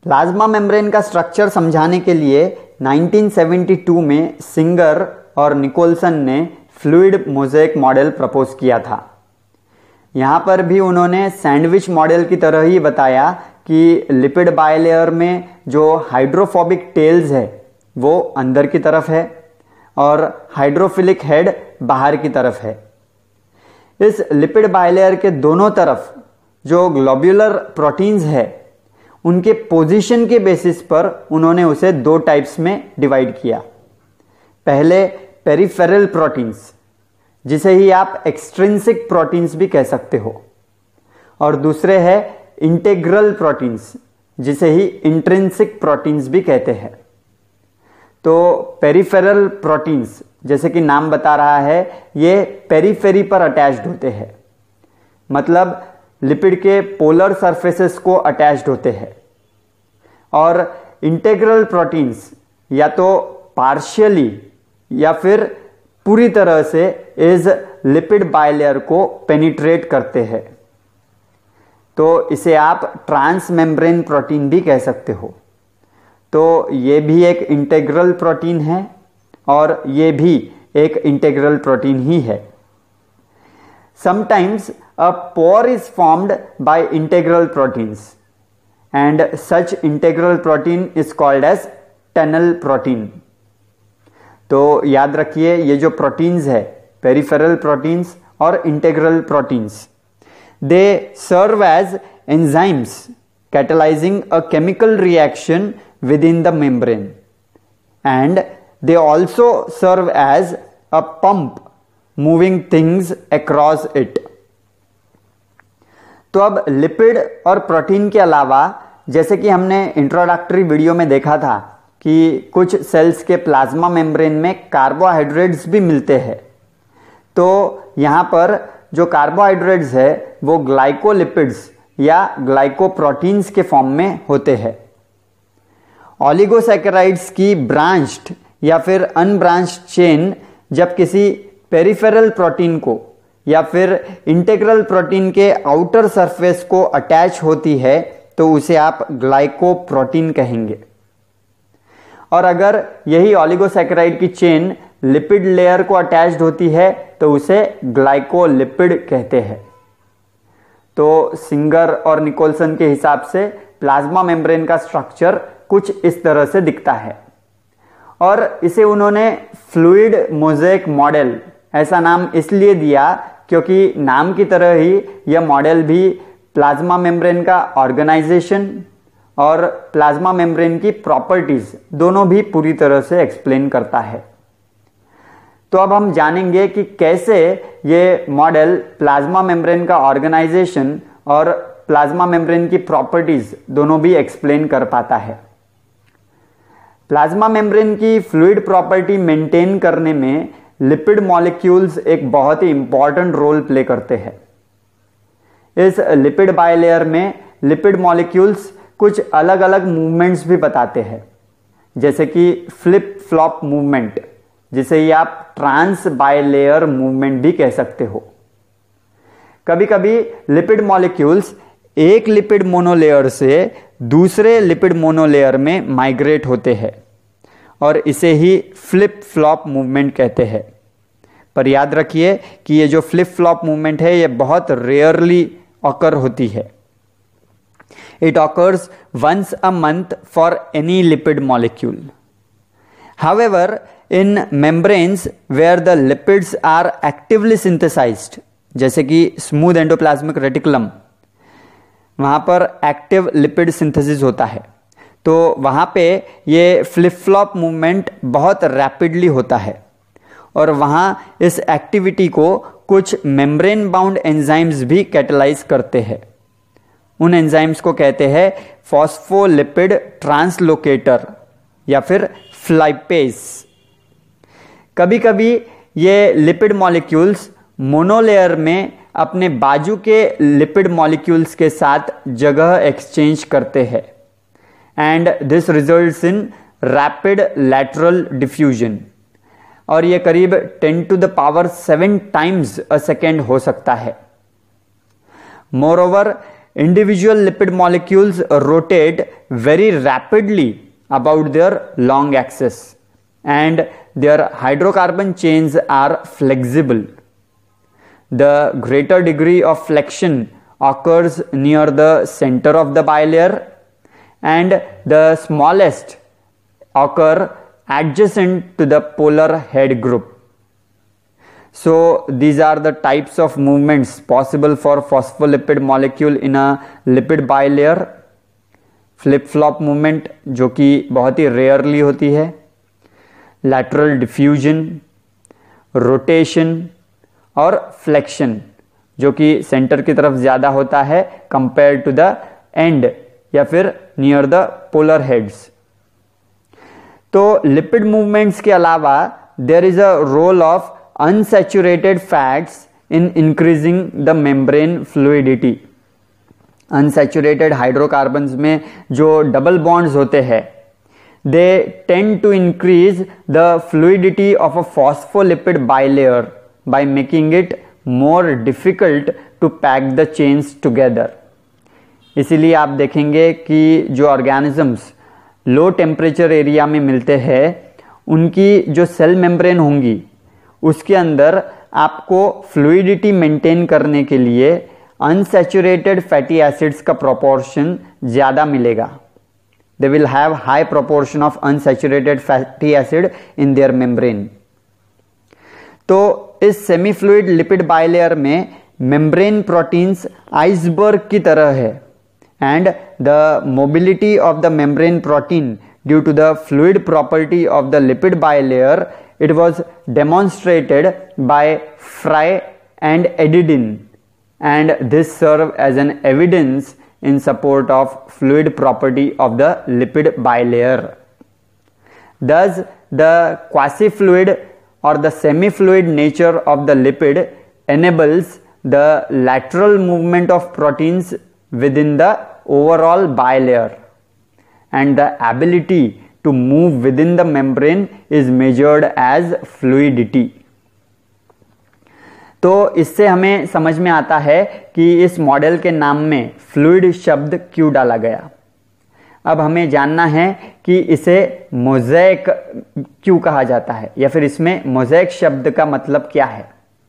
Plasma membrane का structure समझाने के लिए 1972 में सिंगर और निकोलसन ने फ्लूइड मोज़ेक मॉडल प्रपोज किया था। यहाँ पर भी उन्होंने सैंडविच मॉडल की तरह ही बताया कि लिपिड बायलेयर में जो हाइड्रोफोबिक टेल्स है वो अंदर की तरफ है और हाइड्रोफिलिक हेड बाहर की तरफ है। इस लिपिड बायलेयर के दोनों तरफ जो ग्लोब्यूलर प्रोटीन्स है उनके पोजीशन के बेसिस पर उन्होंने उसे दो टाइप्स में डिवाइड किया। पहले पेरिफेरल प्रोटीन्स, जिसे ही आप एक्सट्रिंसिक प्रोटीन्स भी कह सकते हो, और दूसरे है इंटेग्रल प्रोटीन्स, जिसे ही इंट्रिंसिक प्रोटीन्स भी कहते हैं। तो पेरिफेरल प्रोटीन्स, जैसे कि नाम बता रहा है, ये पेरीफेरी पर अटैच्ड होते हैं, मतलब लिपिड के पोलर सरफेसेस को अटैच्ड होते हैं। और इंटेग्रल प्रोटीन्स या तो पार्शियली या फिर पूरी तरह से इस लिपिड बायलेयर को पेनिट्रेट करते हैं। तो इसे आप ट्रांस मेम्ब्रेन प्रोटीन भी कह सकते हो। तो ये भी एक इंटेग्रल प्रोटीन है और ये भी एक इंटेग्रल प्रोटीन ही है। Sometimes a pore is formed by integral proteins and such integral protein is called as tunnel protein। तो याद रखिए ये जो प्रोटीन्स है, पेरिफेरल प्रोटीन्स और integral proteins, they serve as enzymes catalyzing a chemical reaction within the membrane and they also serve as a pump moving things across it. तो अब lipid और प्रोटीन के अलावा, जैसे कि हमने इंट्रोडक्टरी वीडियो में देखा था कि कुछ सेल्स के प्लाज्मा मेम्ब्रेन में कार्बोहाइड्रेट्स भी मिलते हैं, तो यहाँ पर जो कार्बोहाइड्रेट्स है वो ग्लाइकोलिपिड्स या ग्लाइकोप्रोटीन्स के फॉर्म में होते हैं। ओलिगोसैकेराइड्स की ब्रांच्ड या फिर अनब्रांच्ड चेन जब किसी पेरिफेरल प्रोटीन को या फिर इंटेग्रल प्रोटीन के आउटर सरफेस को अटैच होती है तो उसे आप ग्लाइकोप्रोटीन कहेंगे। और अगर यही ओलिगोसैकेराइड की चेन लिपिड लेयर को अटैच्ड होती है तो उसे ग्लाइकोलिपिड कहते हैं। तो सिंगर और निकोलसन के हिसाब से प्लाज्मा मेम्ब्रेन का स्ट्रक्चर कुछ इस तरह से दिखता है और इसे उन्होंने फ्लूइड मोज़ेक मॉडल ऐसा नाम इसलिए दिया क्योंकि नाम की तरह ही यह मॉडल भी प्लाज्मा मेम्ब्रेन का ऑर्गेनाइजेशन और प्लाज्मा मेम्ब्रेन की प्रॉपर्टीज दोनों भी पूरी तरह से एक्सप्लेन करता है। तो अब हम जानेंगे कि कैसे ये मॉडल प्लाज्मा मेम्ब्रेन का ऑर्गेनाइजेशन और प्लाज्मा मेम्ब्रेन की प्रॉपर्टीज दोनों भी एक्सप्लेन कर पाता है। प्लाज्मा मेम्ब्रेन की फ्लूइड प्रॉपर्टी मेंटेन करने में लिपिड मॉलिक्यूल्स एक बहुत ही इंपॉर्टेंट रोल प्ले करते हैं। इस लिपिड बायलेयर में लिपिड मॉलिक्यूल्स कुछ अलग अलग मूवमेंट्स भी बताते हैं, जैसे कि फ्लिप फ्लॉप मूवमेंट, जिसे ही आप ट्रांस बायलेयर मूवमेंट भी कह सकते हो। कभी कभी लिपिड मॉलिक्यूल्स एक लिपिड मोनोलेयर से दूसरे लिपिड मोनोलेयर में माइग्रेट होते हैं और इसे ही फ्लिप फ्लॉप मूवमेंट कहते हैं। पर याद रखिए कि ये जो फ्लिप फ्लॉप मूवमेंट है ये बहुत रेयरली ऑकर होती है। It occurs once a month for any lipid molecule. However, in membranes where the lipids are actively synthesized, जैसे कि स्मूथ एंडोप्लाज्मिक रेटिकुलम, वहां पर एक्टिव लिपिड सिंथेसिस होता है, तो वहां पे ये फ्लिप फ्लॉप मूवमेंट बहुत रैपिडली होता है और वहां इस एक्टिविटी को कुछ मेम्ब्रेन बाउंड एंजाइम्स भी कैटेलाइज करते हैं। उन एंजाइम्स को कहते हैं फॉस्फोलिपिड ट्रांसलोकेटर या फिर फ्लाइपेज। कभी कभी ये लिपिड मॉलिक्यूल्स मोनोलेयर में अपने बाजू के लिपिड मॉलिक्यूल्स के साथ जगह एक्सचेंज करते हैं and this results in rapid lateral diffusion, और ये करीब 10 to the power 7 times a second हो सकता है। Moreover, individual lipid molecules rotate very rapidly about their long axis and their hydrocarbon chains are flexible. The greater degree of flexion occurs near the center of the bilayer and the smallest occur adjacent to the polar head group. So these are the types of movements possible for phospholipid molecule in a lipid bilayer. Flip flop movement जो कि बहुत ही rarely होती है, lateral diffusion, rotation और flexion जो कि centre की तरफ ज़्यादा होता है कंपेयर टू द एंड या फिर नियर द पोलर हेड्स। तो लिपिड मूवमेंट्स के अलावा there is a role of unsaturated fats in increasing the membrane fluidity. Unsaturated hydrocarbons में जो डबल बॉन्ड्स होते हैं they tend to increase the fluidity of a phospholipid bilayer by making it more difficult to pack the chains together. इसीलिए आप देखेंगे कि जो organisms low temperature area में मिलते हैं उनकी जो सेल मेम्ब्रेन होंगी उसके अंदर आपको फ्लूइडिटी मेंटेन करने के लिए अनसैचुरेटेड फैटी एसिड्स का प्रोपोर्शन ज़्यादा मिलेगा। They will have high proportion of unsaturated fatty acid in their membrane. तो इस सेमी फ्लूइड लिपिड बाइलेयर में मेम्ब्रेन प्रोटीन्स आइसबर्ग की तरह है and the mobility of the membrane protein due to the fluid property of the lipid bilayer it was demonstrated by Fry and Edidin, and this served as an evidence in support of fluid property of the lipid bilayer. Thus, the quasi-fluid or the semi-fluid nature of the lipid enables the lateral movement of proteins within the overall bilayer, and the ability to move within the membrane is measured as fluidity. तो इससे हमें समझ में आता है कि इस model के नाम में फ्लूइड शब्द क्यों डाला गया। अब हमें जानना है कि इसे मोज़ेक क्यों कहा जाता है या फिर इसमें मोज़ेक शब्द का मतलब क्या है।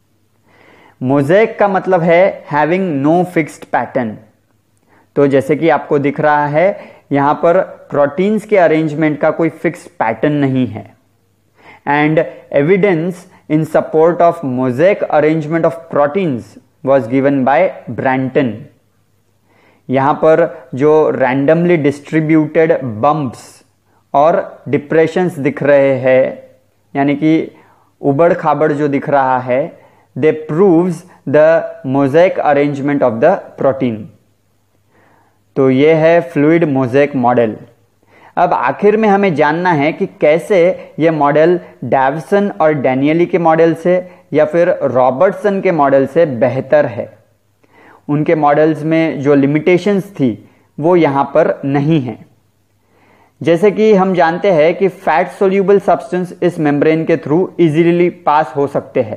मोज़ेक का मतलब है हैविंग नो फिक्स्ड पैटर्न। तो जैसे कि आपको दिख रहा है यहां पर प्रोटीन्स के अरेंजमेंट का कोई फिक्स्ड पैटर्न नहीं है and evidence in support of mosaic arrangement of proteins was given by Branton. यहां पर जो रैंडमली डिस्ट्रीब्यूटेड बम्प्स और डिप्रेशंस दिख रहे हैं यानी कि उबड़ खाबड़ जो दिख रहा है they proves the mosaic arrangement of the protein. तो ये है फ्लूइड मोज़ेक मॉडल। अब आखिर में हमें जानना है कि कैसे ये मॉडल डैवसन और डैनियली के मॉडल से या फिर रॉबर्टसन के मॉडल से बेहतर है। उनके मॉडल्स में जो लिमिटेशंस थी वो यहाँ पर नहीं है। जैसे कि हम जानते हैं कि फैट सोल्यूबल सब्सटेंस इस मेम्ब्रेन के थ्रू इजीली पास हो सकते हैं,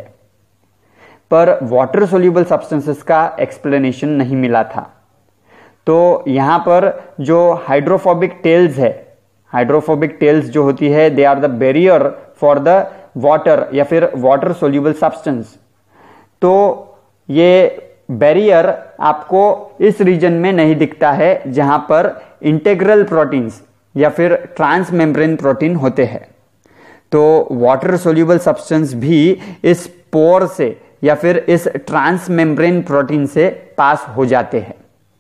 पर वाटर सोल्यूबल सब्सटेंसेस का एक्सप्लेनेशन नहीं मिला था। तो यहाँ पर जो हाइड्रोफोबिक टेल्स है, हाइड्रोफोबिक टेल्स जो होती है they are the barrier for the water या फिर वाटर सोल्यूबल सब्सटेंस। तो ये बैरियर आपको इस रीजन में नहीं दिखता है जहां पर इंटेग्रल प्रोटीन्स या फिर ट्रांस मेम्ब्रेन प्रोटीन होते हैं। तो वाटर सोल्यूबल सब्सटेंस भी इस पोर से या फिर इस ट्रांस मेम्ब्रेन प्रोटीन से पास हो जाते हैं।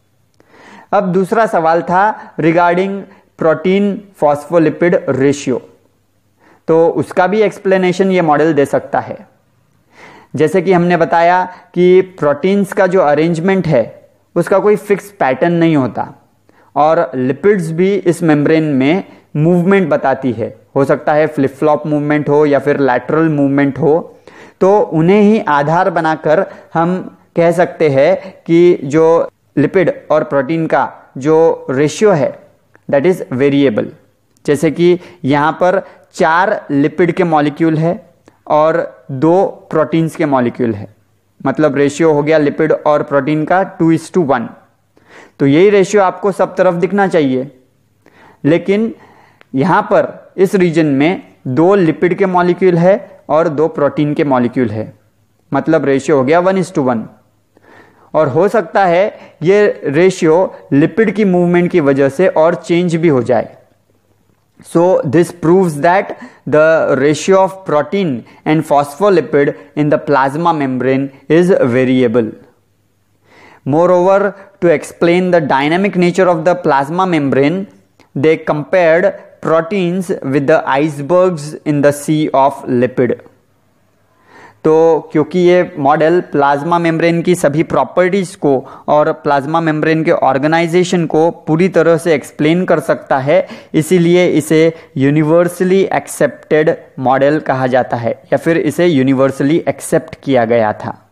अब दूसरा सवाल था रिगार्डिंग प्रोटीन फॉस्फोलिपिड रेशियो। तो उसका भी एक्सप्लेनेशन ये मॉडल दे सकता है। जैसे कि हमने बताया कि प्रोटीन्स का जो अरेंजमेंट है उसका कोई फिक्स पैटर्न नहीं होता और लिपिड्स भी इस मेम्ब्रेन में मूवमेंट बताती है। हो सकता है फ्लिप फ्लॉप मूवमेंट हो या फिर लैटरल मूवमेंट हो। तो उन्हें ही आधार बनाकर हम कह सकते हैं कि जो लिपिड और प्रोटीन का जो रेशियो है दैट इज वेरिएबल। जैसे कि यहां पर 4 लिपिड के मॉलिक्यूल है और 2 प्रोटीन्स के मॉलिक्यूल है, मतलब रेशियो हो गया लिपिड और प्रोटीन का 2:1। तो यही रेशियो आपको सब तरफ दिखना चाहिए, लेकिन यहां पर इस रीजन में 2 लिपिड के मॉलिक्यूल है और 2 प्रोटीन के मॉलिक्यूल है, मतलब रेशियो हो गया 1:1। और हो सकता है ये रेशियो लिपिड की मूवमेंट की वजह से और चेंज भी हो जाए। So this proves that the ratio of protein and phospholipid in the plasma membrane is variable. Moreover, to explain the dynamic nature of the plasma membrane, they compared proteins with the icebergs in the sea of lipid. तो क्योंकि ये model plasma membrane की सभी properties को और plasma membrane के organisation को पूरी तरह से एक्सप्लेन कर सकता है, इसीलिए इसे यूनिवर्सली एक्सेप्टेड मॉडल कहा जाता है या फिर इसे यूनिवर्सली एक्सेप्ट किया गया था।